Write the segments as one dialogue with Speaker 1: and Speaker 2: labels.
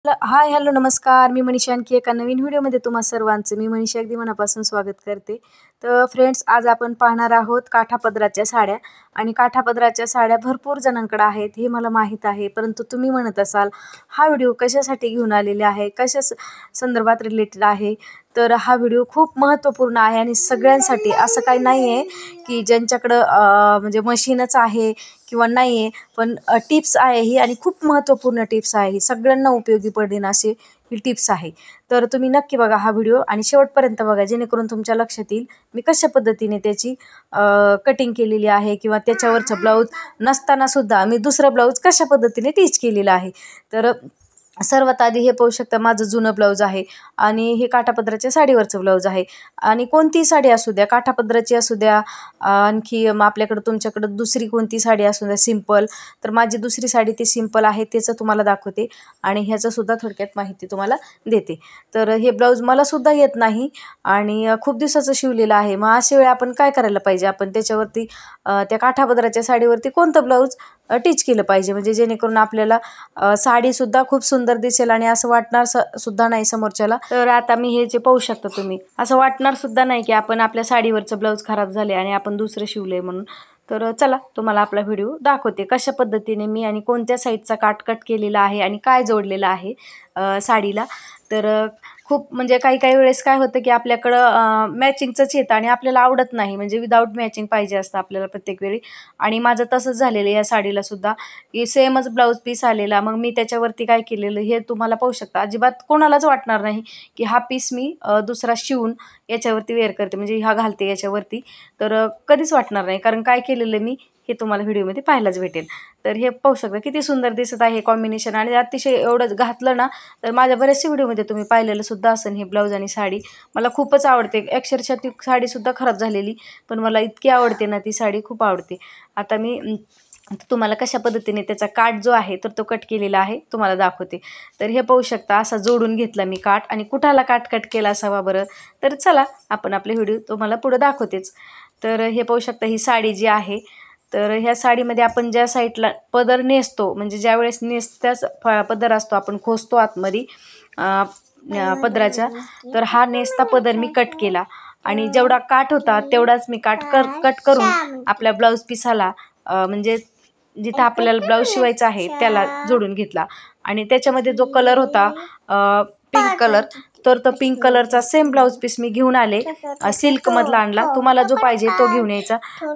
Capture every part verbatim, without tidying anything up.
Speaker 1: ल hi hello नमस्कार. मी मनीषा आणखी एका नवीन व्हिडिओमध्ये तुम्हा सर्वांचं मी मनीषा अगदी मनापासून स्वागत करते. तर फ्रेंड्स, आज आपण पाहणार आहोत काठापदराच्या साड्या. आणि काठापदराच्या साड्या भरपूर जणांकडे आहेत हे मला माहीत आहे, परंतु तुम्ही म्हणत असाल हा व्हिडिओ कशासाठी घेऊन आलेले आहे, कशा संदर्भात रिलेटेड आहे. तर हा व्हिडिओ खूप महत्त्वपूर्ण आहे आणि सगळ्यांसाठी. असं काही नाही आहे की ज्यांच्याकडं म्हणजे मशीनच आहे किंवा नाही आहे, पण टिप्स आहे ही आणि खूप महत्त्वपूर्ण टिप्स आहे ही, सगळ्यांना उपयोगी पडेल असे ही टिप्स आहे. तर तुम्ही नक्की बघा हा व्हिडिओ आणि शेवटपर्यंत बघा, जेणेकरून तुमच्या लक्षात येईल मी कशा पद्धतीने त्याची कटिंग केलेली आहे किंवा त्याच्यावरचं ब्लाऊज नसतानासुद्धा मी दुसरं ब्लाऊज कशा पद्धतीने टिच केलेलं आहे. तर सर्वात आधी हे पाहू शकता, माझं जुनं ब्लाऊज आहे आणि हे काठापदराच्या साडीवरचं ब्लाऊज आहे. आणि कोणतीही साडी असू द्या, काठापदराची असू द्या, आणखी मग आपल्याकडं तुमच्याकडं दुसरी कोणती साडी असू द्या सिंपल, तर माझी दुसरी साडी ती सिंपल आहे, त्याचं तुम्हाला दाखवते आणि ह्याचंसुद्धा थोडक्यात माहिती तुम्हाला देते. तर हे ब्लाऊज मलासुद्धा येत नाही आणि खूप दिवसाचं शिवलेलं आहे. मग अशा वेळी आपण काय करायला पाहिजे, आपण त्याच्यावरती त्या काठापदराच्या साडीवरती कोणतं ब्लाऊज टिच केलं पाहिजे, म्हणजे जेणेकरून आपल्याला साडीसुद्धा खूप सुंदर दिसेल आणि असं वाटणार स सुद्धा नाही समोरच्याला. तर आता मी हे जे पाहू शकता तुम्ही, असं वाटणार सुद्धा नाही की आपण आपल्या साडीवरचं ब्लाऊज खराब झाले आणि आपण दुसरं शिवलं आहे म्हणून. तर चला तुम्हाला आपला व्हिडिओ दाखवते कशा पद्धतीने मी आणि कोणत्या साईडचा काट कट केलेला आहे आणि काय जोडलेलं आहे साडीला. तर खूप म्हणजे काही काही वेळेस काय होतं की आपल्याकडं मॅचिंगचंच येतं आणि आपल्याला आवडत नाही, म्हणजे विदाऊट मॅचिंग पाहिजे असतं आपल्याला प्रत्येक वेळी. आणि माझं तसंच झालेलं या साडीला सुद्धा, की सेमच ब्लाऊज पीस आलेला. मग मी त्याच्यावरती काय केलेलं हे तुम्हाला पाहू शकता. अजिबात कोणालाच वाटणार नाही की हा पीस मी दुसरा शिवून याच्यावरती वेअर करते, म्हणजे हा घालते याच्यावरती. तर कधीच वाटणार नाही, कारण काय केलेलं मी हे तुम्हाला व्हिडिओमध्ये पाहायलाच भेटेल. तर हे पाहू शकता किती सुंदर दिसत आहे कॉम्बिनेशन, आणि अतिशय एवढं घातलं ना तर माझ्या बऱ्याचशा व्हिडिओमध्ये तुम्ही पाहिलेलं सुद्धा असेल हे ब्लाऊज आणि साडी. मला खूपच आवडते, अक्षरशः ती साडीसुद्धा खराब झालेली, पण मला इतकी आवडते ना ती साडी, खूप आवडते. आता मी तुम्हाला कशा पद्धतीने त्याचा काठ जो आहे तर तो कट केलेला आहे तुम्हाला दाखवते. तर हे पाहू शकता, असा जोडून घेतला मी काठ. आणि कुठाला काठ कट केला असावा बरं, तर चला आपण आपले व्हिडिओ तुम्हाला पुढं दाखवतेच. तर हे पाहू शकता ही साडी जी आहे, तर ह्या साडीमध्ये आपण ज्या साईडला पदर नेसतो, म्हणजे ज्या वेळेस नेसत्याच पदर असतो आपण खोसतो आतमध्ये पदराच्या, तर हा नेसता पदर मी कट केला आणि जेवढा काठ होता तेवढाच मी काठ कर कट करून आपल्या ब्लाऊज पिसाला म्हणजे जिथं आपल्याला ब्लाऊज शिवायचा आहे त्याला जोडून घेतला. आणि त्याच्यामध्ये जो कलर होता पिंक कलर, तर तो पिंक कलरचा सेम ब्लाऊज पीस मी घेऊन आले, सिल्कमधला आणला. तुम्हाला जो पाहिजे तो घेऊन यायचा.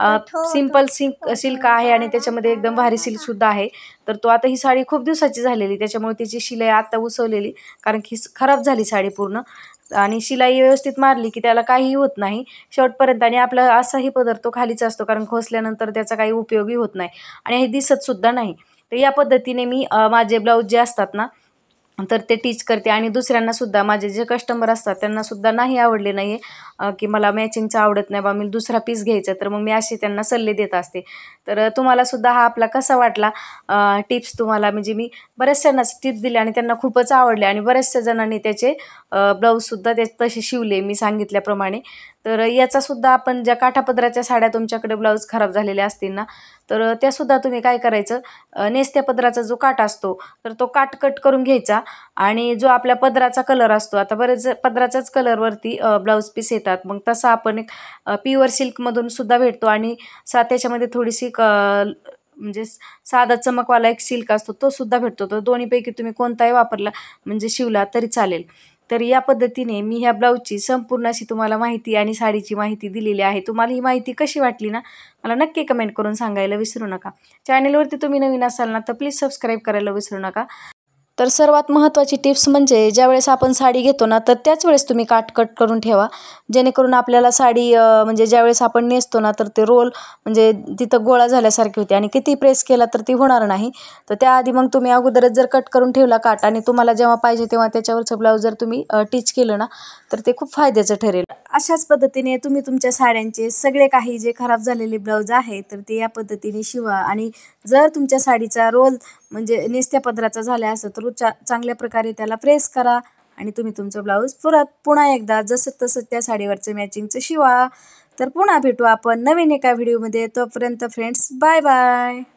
Speaker 1: सिंपल सिल्क सिल्क आहे आणि त्याच्यामध्ये एकदम भारी सिल्कसुद्धा आहे. तर तो आता ही साडी खूप दिवसाची झालेली, त्याच्यामुळे तिची शिलाई आत्ता उसवलेली, कारण की खराब झाली साडी पूर्ण. आणि शिलाई व्यवस्थित मारली की त्याला काहीही होत नाही शेवटपर्यंत. आणि आपला असाही पदर तो खालीच असतो, कारण खोसल्यानंतर त्याचा काही उपयोगही होत नाही आणि हे दिसतसुद्धा नाही. तर या पद्धतीने मी माझे ब्लाऊज जे असतात ना तर ते टीच करते. आणि दुसऱ्यांनासुद्धा, माझे जे कस्टमर असतात त्यांनासुद्धा नाही आवडले नाही आहे की मला मॅचिंगचं आवडत नाही बा, मी दुसरा पीस घ्यायचा, तर मग मी असे त्यांना सल्ले देत असते. तर तुम्हालासुद्धा हा आपला कसा वाटला टिप्स, तुम्हाला म्हणजे मी बऱ्याचशांनाच टिप्स दिले आणि त्यांना खूपच आवडले आणि बऱ्याचशा जणांनी त्याचे ब्लाऊजसुद्धा ते तसे शिवले मी सांगितल्याप्रमाणे. तर याचासुद्धा आपण ज्या काठापदराच्या साड्या तुमच्याकडे ब्लाऊज खराब झालेले असतील ना, तर त्यासुद्धा तुम्ही काय करायचं, नेसत्या पदराचा जो काठ असतो तर तो काठ कट करून घ्यायचा. आणि जो आपल्या पदराचा कलर असतो, आता बरेच पदराच्याच कलरवरती ब्लाऊज पीस येतात, मग तसा आपण एक प्युअर सिल्कमधून सुद्धा भेटतो आणि सा त्याच्यामध्ये थोडीशी क म्हणजे साधा चमकवाला एक सिल्क असतो तो सुद्धा भेटतो. तर दोन्हीपैकी तुम्ही कोणताही वापरला म्हणजे शिवला तरी चालेल. तर या पद्धतीने मी ह्या ब्लाऊजची संपूर्ण अशी तुम्हाला माहिती आणि साडीची माहिती दिलेली आहे. तुम्हाला ही माहिती कशी वाटली ना, मला नक्की कमेंट करून सांगायला विसरू नका. चॅनलवरती तुम्ही नवीन असाल ना तर प्लीज सबस्क्राईब करायला विसरू नका. तर सर्वात महत्त्वाची टिप्स म्हणजे ज्यावेळेस आपण साडी घेतो ना तर त्याच वेळेस तुम्ही काठ कट करून ठेवा, जेणेकरून आपल्याला साडी म्हणजे ज्यावेळेस आपण नेसतो ना तर ते रोल म्हणजे तिथं गोळा झाल्यासारखी होते आणि किती प्रेस केला तर ती होणार नाही. तर त्याआधी मग तुम्ही अगोदरच जर कट करून ठेवला काठ आणि तुम्हाला जेव्हा पाहिजे तेव्हा त्याच्यावरचं ब्लाऊज जर तुम्ही टिच केलं ना तर ते खूप फायद्याचं ठरेल. अशाच पद्धतीने तुम्ही तुमच्या साड्यांचे सगळे काही जे खराब झालेले ब्लाऊज आहे तर ते या पद्धतीने शिवा. आणि जर तुमच्या साडीचा रोल म्हणजे नेसत्या पदराचा झाला असं तर चा चांगल्या प्रकारे त्याला प्रेस करा आणि तुम्ही तुमचं ब्लाऊज परत पुन्हा एकदा जसं तसं त्या साडीवरचं मॅचिंगचं शिवा. तर पुन्हा भेटू आपण नवीन एका व्हिडिओमध्ये. तोपर्यंत फ्रेंड्स, बाय बाय.